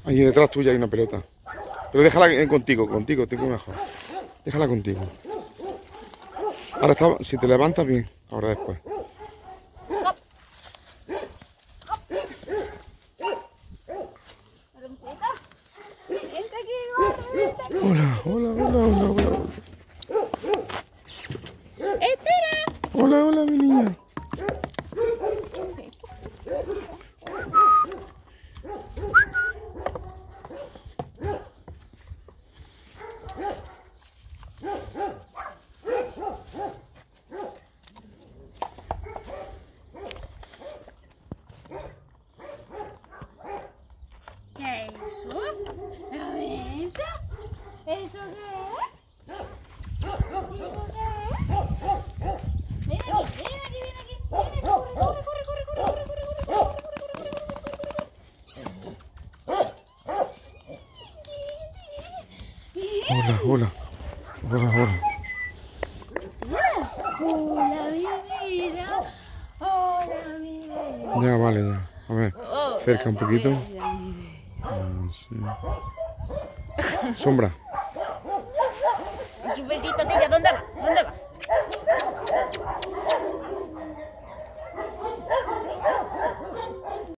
Ahí detrás tuya hay una pelota. Pero déjala contigo mejor. Déjala contigo. Ahora está, si te levantas bien, ahora después. Hola, hola, hola, hola, hola. Hola, hola, mi niña. ¿Qué es eso? ¿La mesa? ¿Eso qué es? ¿Eso qué es? Ven aquí, ven aquí, ven aquí. Ven, corre, corre, corre, corre, corre, corre, corre, corre, corre, corre, corre, Hola, hola. Hola, hola. Hola, mi vida. Hola, mi vida. Ya, vale, ya. A ver, cerca un poquito. Sí. Sombra. ¿Y su besito, tía? ¿Dónde va? ¿Dónde va?